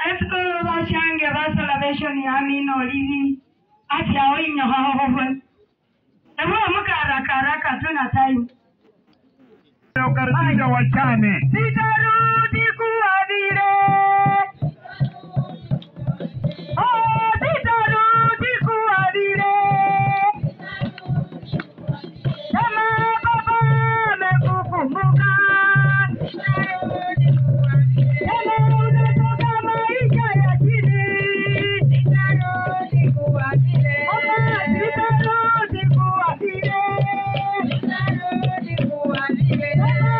Esko bachange ba salvation ya mino livi. Ati aoinyo haho. Ewa haraka tuna time. Ukaribisha wachane. Sitarudi kuwa vile. Oh, sitarudi kuwa vile. Kama baba amekukumbuka. Sitarudi kuwa vile. Kama unatoka maisha ya chini. Sitarudi kuwa vile. Sitarudi kuwa vile. Sitarudi kuwa vile.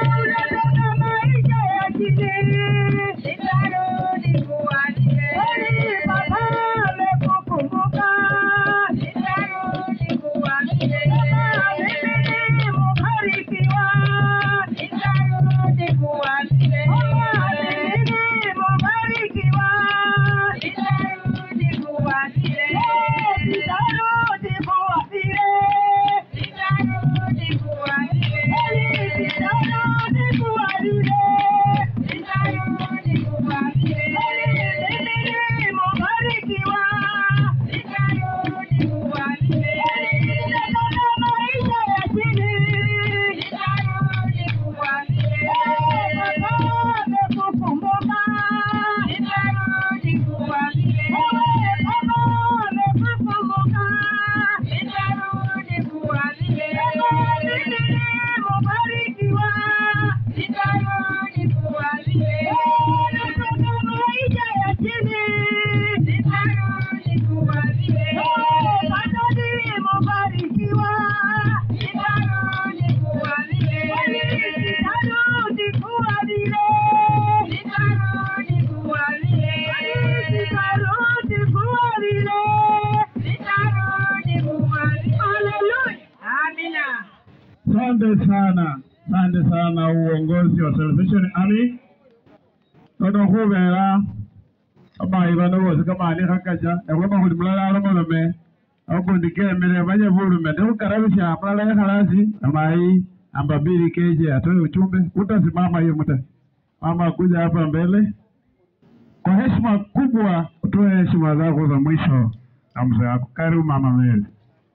Asante sana uongozi wa Salvation Army. Todo hubera kama ibano bose kama ni hakaja ekoma kuli mulala alomolome akundi kemere banye bulume ndukarabisha amala halasi amai ambabiri keje atoe uchumbe utasimama hiyo mta mama kuja hapa mbele kwa heshima kubwa utoe heshima zako za mwisho na mzee wako. Karibu mama mbele.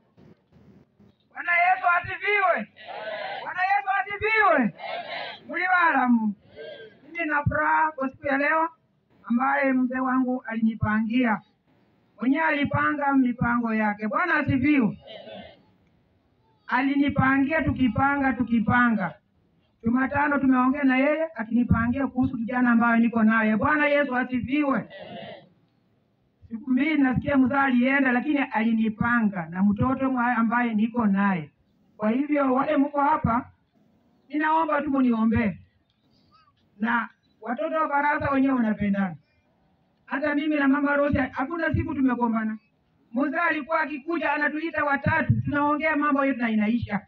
Bwana Yesu asifiwe. Bwana Yesu asifiwe. Mliwalamu. Mimi na furaha kwa siku ya leo ambaye mzee wangu alinipangia. Mwenye alipanga mipango yake. Bwana asifiwe. Alinipangia tukipanga. Jumatano tumeongea na yeye akinipangia kuhusu kijana ambaye niko naye. Bwana Yesu asifiwe. Siku mbili nasikia mzee alienda lakini alinipanga na mtoto ambaye niko naye. Kwa hivyo wale mko hapa ninaomba tu mniombee. Na watoto wa baraza wenyewe wanapendana. Hata mimi na mama Rose hakuna siku tumegombana. Mzee alikuwa akikuja anatuita watatu tunaongea mambo yetu na inaisha.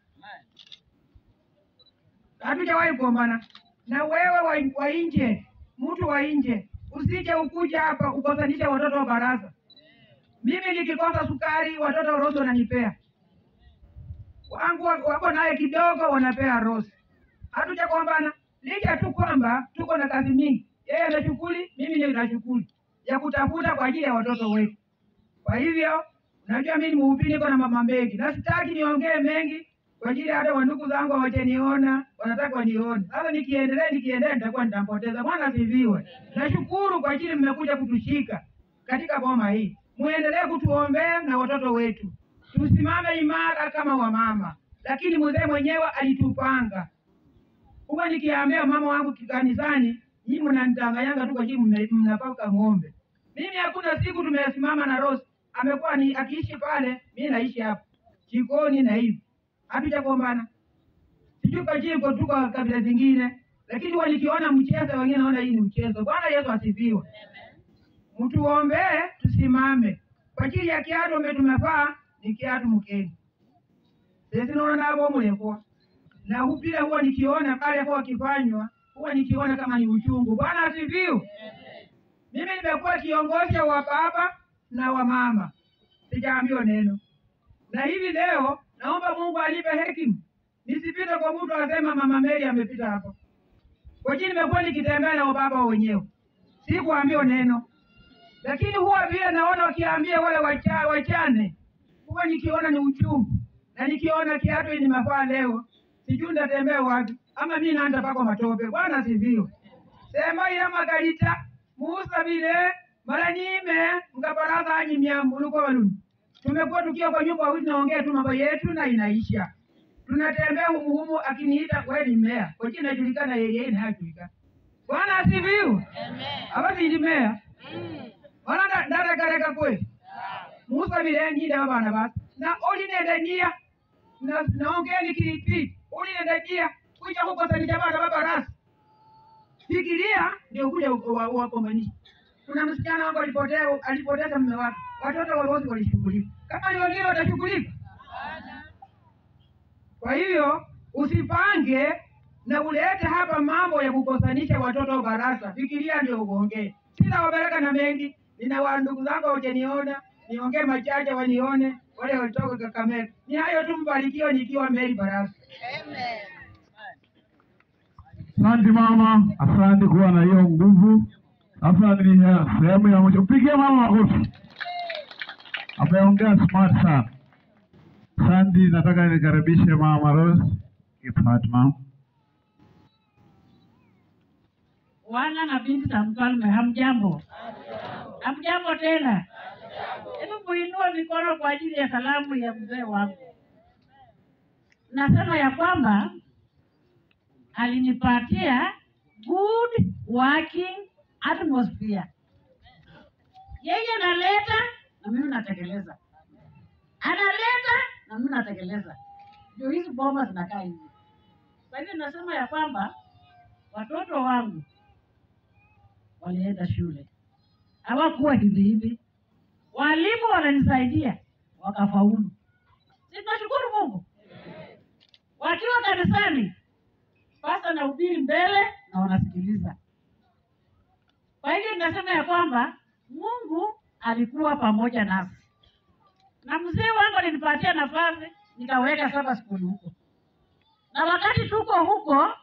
Hatujawahi kugombana. Na wewe wa nje, mtu wa nje, usije ukuja hapa ukosanisha watoto wa baraza. Mimi nikikosa sukari watoto wa Rose wananipea. Wangu wako naye kidogo wanapea Rose. Hatujagombana. Licha tu kwamba tuko na kazi mingi. Yeye ana shughuli, mimi nina shughuli ya kutafuta kwa ajili ya watoto wetu. Kwa hivyo, najua mimi mhubiri niko na mama mengi. Na sitaki niongee mengi kwa ajili hata wandugu zangu hawajaniona, wanataka wanione. Sasa nikiendelea nitakuwa nitampoteza. Bwana asifiwe. Nashukuru kwa ajili mmekuja kutushika katika boma hii. Muendelee kutuombea na watoto wetu. Tusimame imara kama wamama. Lakini mzee mwenyewe alitupanga. Huwa nikiambia mama wangu kanisani, nyinyi mnanitanganyanga tu kwa ajili mnapaka ng'ombe. Mimi hakuna siku tumesimama na Rose. Amekuwa ni akiishi pale, mimi naishi hapa. Jikoni na hivi. Hatujagombana. Sijui kwa ajili tuko kabila zingine, lakini walikiona mchezo wengine naona hii ni mchezo. Bwana Yesu asifiwe. Mtuombee tusimame. Kwa ajili ya kiatu ambacho tumevaa ni kiatu mkeni. Sisi naona nabo mlekwa. Na upile huwa nikiona pale kwa kifanywa, huwa nikiona kama ni uchungu. Bwana asifiwe. Mimi nimekuwa kiongozi wa baba na wa mama. Sijaambiwa neno. Na hivi leo naomba Mungu alipe hekima. Nisipite kwa mtu asema mama Mary amepita hapa. Kwa jini nimekuwa nikitembea na baba wenyewe. Sikuambiwa neno. lakini huwa vile naona wakiambia wale wachane, huwa nikiona ni uchungu, na nikiona kiatu nimevaa leo sijui nitatembea wapi, ama mimi naenda pako matope. Bwana sivyo sema ila magalita musa vile mara nyime mkaparaza anyi miambuluko waluni. Tumekuwa tukiwa kwa nyumba wawili naongea tu mambo yetu na inaisha. Tunatembea humu akiniita wewe ni mmea. Kwa jina inajulikana yeye na hajulikana. Bwana asifiwe. Amen. Abasi ni mmea. Wala ndara kareka kweli. Musa vile nyida bana basi. Na oli nenda nia. Na naongea nikiripi. Oli nenda nia. Kuja huko sasa jamani baba rasi. Fikiria ndio kuja wakombani. Kuna msichana wangu alipoteza mume wake. Watoto wote walishughulika. Kama ni wengine watashughulika. Kwa hivyo usipange na ulete hapa mambo ya kukosanisha watoto baraza. Fikiria ndio uongee. Sina wabaraka na mengi. Nina ndugu zangu wajeniona, niongee machache wanione, wale walitoka Kakamega. Ni hayo tu, mbarikiwe nikiwa Mary Baraza. Amen. Asante mama, asante kuwa na hiyo nguvu. Asante ni sehemu ya mwisho. Pigia mama makofi. Ameongea smart sana. Asante, nataka nikaribishe mama Rose Fatma. Wana na binti za mfalme, hamjambo? Hamjambo tena? Hebu muinue mikono kwa ajili ya salamu ya mzee wangu. Nasema ya kwamba alinipatia good working atmosphere. Yeye analeta na mimi natekeleza. Analeta na mimi natekeleza. Ndio hizi bomba zinakaa hivi. Kwa hivyo nasema ya kwamba watoto wangu walienda shule. Hawakuwa hivi hivi. Walimu wananisaidia wakafaulu. Tunashukuru Mungu. Wakiwa kanisani pasta na ubiri mbele na wanasikiliza. Kwa hivyo nasema ya kwamba Mungu alikuwa pamoja nasi. Na mzee wangu alinipatia nafasi nikaweka Saba School huko. Na wakati tuko huko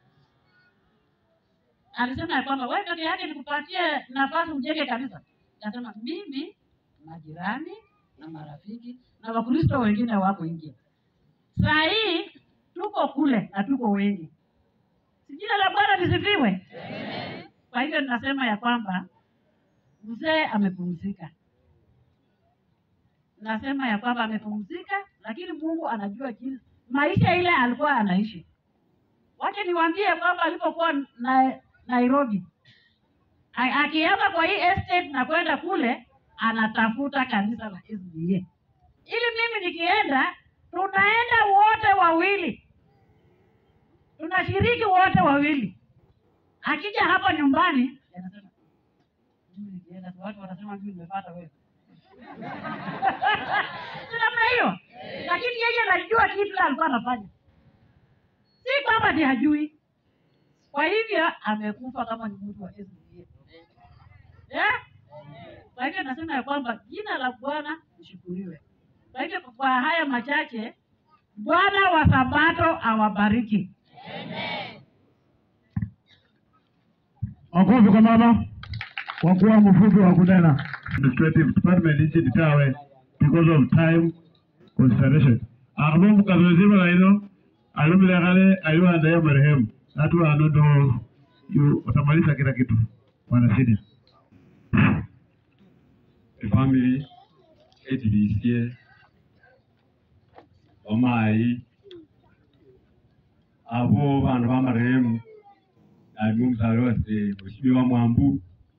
alisema ya kwamba wewe peke yake nikupatie nafasi ujenge kanisa. Nasema mimi majirani na marafiki na Wakristo wengine wako nje. Saa hii tuko kule na tuko wengi. Jina la Bwana lisifiwe. Kwa hivyo ninasema ya kwamba mzee amepumzika. Nasema ya kwamba amepumzika, lakini Mungu anajua jinsi maisha ile alikuwa anaishi. Wacha niwaambie kwamba alipokuwa Nairobi, akienda kwa hii estate na kwenda kule, anatafuta kanisa la SDA. Ili mimi nikienda, tunaenda wote wawili. Tunashiriki wote wawili. Akija hapa nyumbani, anasema, watu wanasema mimi nimepata wewe. Sina hiyo. Lakini yeye anajua kitu alikuwa anafanya. Si kwamba ni hajui. Kwa hivyo amekufa kama ni mtu wa SDA. Kwa hivyo nasema ya kwamba jina la Bwana lishukuriwe. Kwa hivyo kwa haya machache, Bwana wa Sabato awabariki. Amen. Makofi kwa mama. Kwa kuwa mfupi wa kunena. Administrative department nchini Kawe because of time consideration. Mungu kazozima la hilo alumile kale aliwa ndaya marehemu. Natu anodo utamaliza kila kitu. Wana senior. The family HDC omai abo bana ba marehemu na mumzalo wase Mheshimiwa Mwambu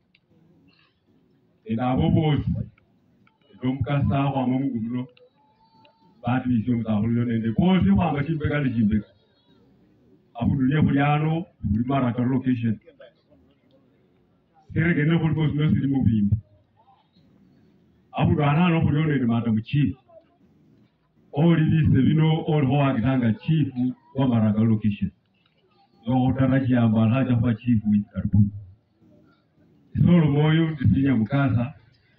abo bose domkasa kwa Mungu batu isyo mzahulio nende bose kwanga chimbeka ni chimbeka abu dunia kuliano bulimara ka location serege ne kulbo sinosi di mubimbi abu dana no kulio nende madam chief all this bino all ho agitanga chief wa Maraka location yo utaraji amba haja kwa chief karibuni solo moyo ndisinya mukasa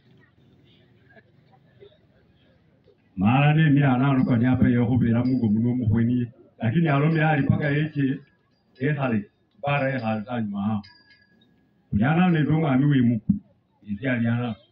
mara ne mi anano kwa nyapa yo hubira Mungu muno muhweni lakini alome ali paka yake ehale bara ehale tanyuma kujana ne donga amiwe muku isi aliana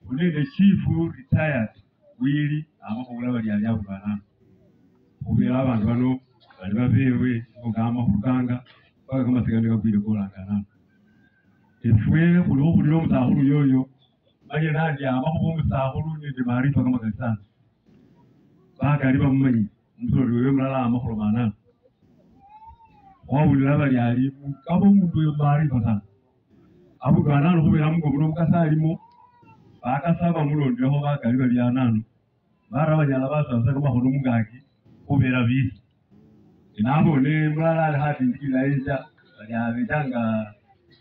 unene chief retired wili amakubula bali ali abana ubira abantu bano bali babewe ogama kuganga baka kama sigandika kwile kolangana efwe kulo kulilo mutahulu yoyo baye nandi amakubu mutahulu ni marifa kama kanisa baka ali bamumanyi mutoro wewe mlala amakuru manana wawulira bali ali kabo mundu yo marifa sana abugana no kubera mungu buno mukasa alimo bakasaba mulondeho bakali bali anano bara banyala basasa kama hono mugaki kubera bisi inabone mlala hati ndila eja bali abetanga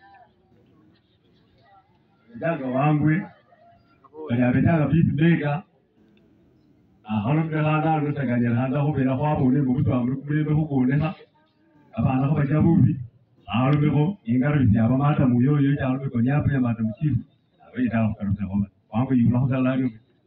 wangwe bali abetanga bisi bega ahono ngala no taganya handa kubera kwabo ne mubuto amru kubebe kukonesa abana ko bajabubi alubeho ingaro byaba mata muyoyo cyangwa ko nyapo ya mata mukivu abita karuta ko wangu yula ho dalari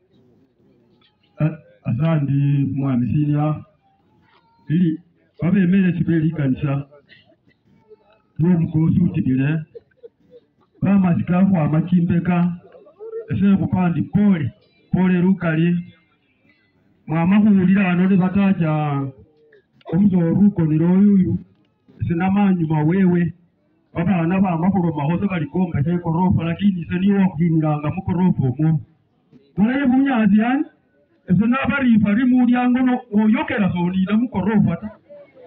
asandi mwami sinya ili babe mele kibeli kanisa yo mukozi utibile bama zikafu amakimbeka ese kupandi pole rukali mwama kuulira anode bataja omuzoruko niroyu sinamanyuma wewe abana bamakuru mahozo balikomba cyo korofa lakini seniwo kuginiranga mukorofo mu muraye munyazi yani esena bari fari mulyango no oyokera soni na mukorofa ta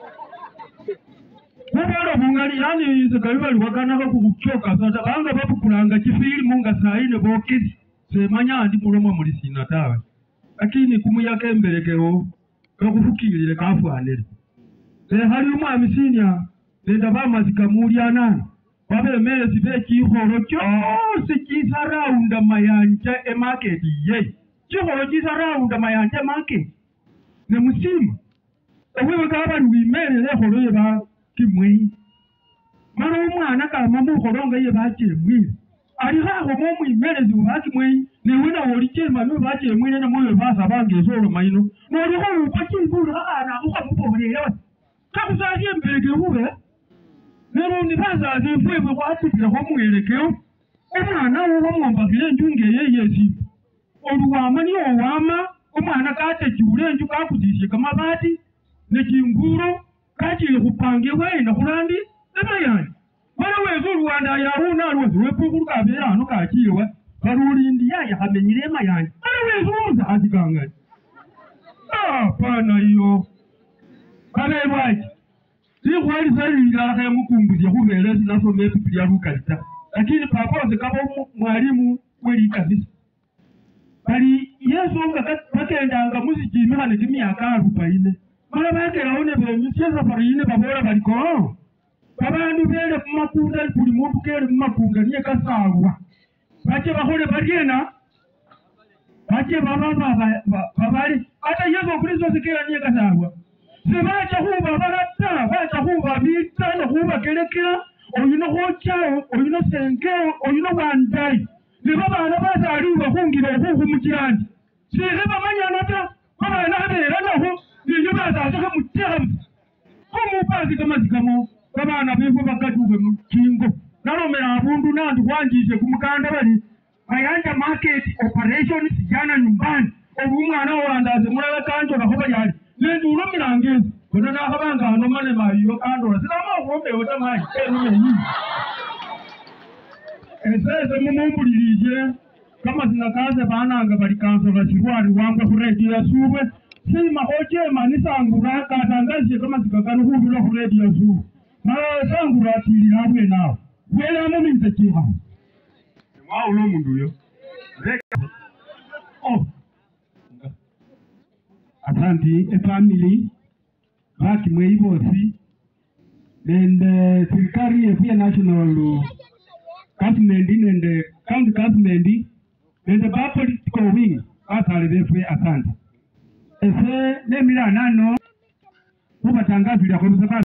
kubara mungali yani sekabali wakana ko kuchoka sasa banga bapukulanga kifiri munga saine bokizi semanya andi mulomo muri sina tawe lakini kumuyake mbelekeo kakufukirire kafuanire hari umwami sinya nenda bamazika mulyanana babemere sibe kihoro cyose kisaraunda mayanja market ye kihoro kisaraunda mayanja market ne musima ewe kaba wimere le horo ye ba kimwe mara umwana kama mu horonga ye ba kimwe ari ha ho mu imere zu ba kimwe ne wina wori chema no ba kimwe ne mu ba sa bange zoro mayino no ri ho ba kimwe ana uka mubore yawe kabuzaje mbege hube nero nibaza zimfwe kwa atibira ko mwelekeo umwana wo mwomba vile njunge yeyezi oluwama ni owama umwana kate jurenju kakudishe kama bati ne kinguro kaje kupange wena kulandi emayani bana wezo Rwanda ya huna rwo wepukuruka bera hano kakiwe baruri ndiya ya hamenyire mayani bana wezo muza aziganga pana iyo bana waje Sikwali sali nilala ya mukumbuzi ya kuvelezi naso mepi pili ya rukalita. Lakini papoze kama mwalimu kweli kabisa. Bali Yesu bakenda anga muziki mihane kimi ya karu paine. Mara bake laone bwe misieza parine babora baliko. Babandu bele kumakunda kuli muntu kele kumakunda niye kasagwa. Bache bahole bariena. Bache babali hata Yesu Kristo sikela niye kasagwa. Sebacha huba barata bacha huba bitana huba kelekera oyino hochao oyino senkeo oyino wandai ne baba bazali bahungira obuhu mukirandi sire bamanya nata baba nabera naho niyo bazaza mutyamu kumupazi kama zikamo baba nabego bakadube mukingo naromera abundu nandi kwanjije kumukanda bali ayanja market operations jana nyumbani obumwana wandaze mulala kanjo nahoba yali Nendu ulo milangezi, kuna na habanga anomane mayo kandora. Sina mawombe otamaji, nume hii. Sese mumumbulirije, kama zinakaze bananga bali kansora chirwari wangwa kuredi ya suwe. Sima hoje manisangura katangaje kama zikakanu hubilo kuredi ya suwe. Mara sangura atili habwe nao. Wela muminze chiha. Ulo mundu yo. Oh. Asanti family baki mweibosi and serikali ya national government and county government and the political wing asali defwe asante ese nemira nano kubatangazira kwa